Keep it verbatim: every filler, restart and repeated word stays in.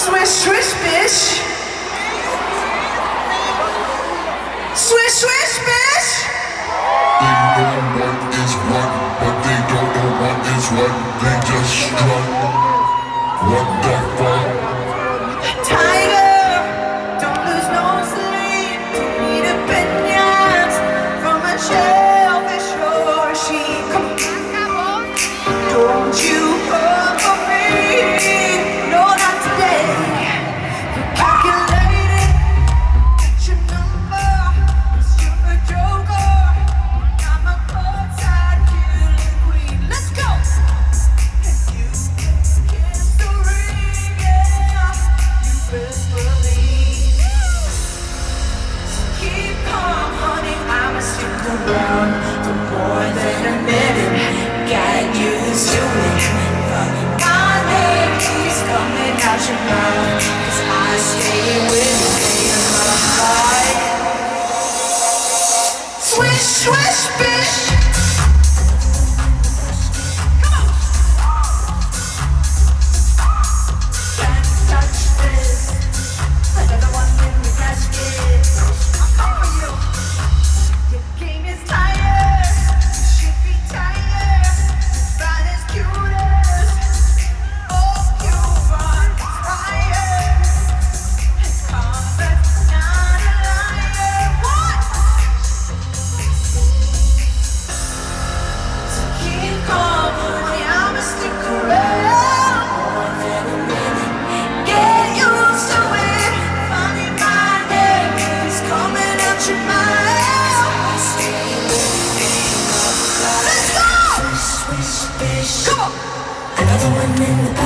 Swish, swish, bish. Swish, swish, bish. They know what is what, but they don't know what is what. They just strut. What the fuck? Tiger, don't lose no sleep to read opinions from a shellfish or a sheep. Don't you come for me? No, not today. You're calculating, get your number. 'Cause you're a joker. I'm a courtside killing queen. Let's go. And you kiss the ring, yeah. You best believe. So keep calm, honey. I'ma stick around for more than a minute. Got used to it. My name keeps coming out your mouth, 'cause I stay with you in my heart. Swish, swish, bish. Come on. Can't touch this. Another one in the basket. I'm coming for you. Your king is tired. You should be tired. Fine as cutest. Oh, you run fire. It's combat, not a liar. What? So keep calm, honey. I'ma stick around more than a minute. Get used to it. Funny, my name is coming out your mouth. Let's go! Come on! Another one in the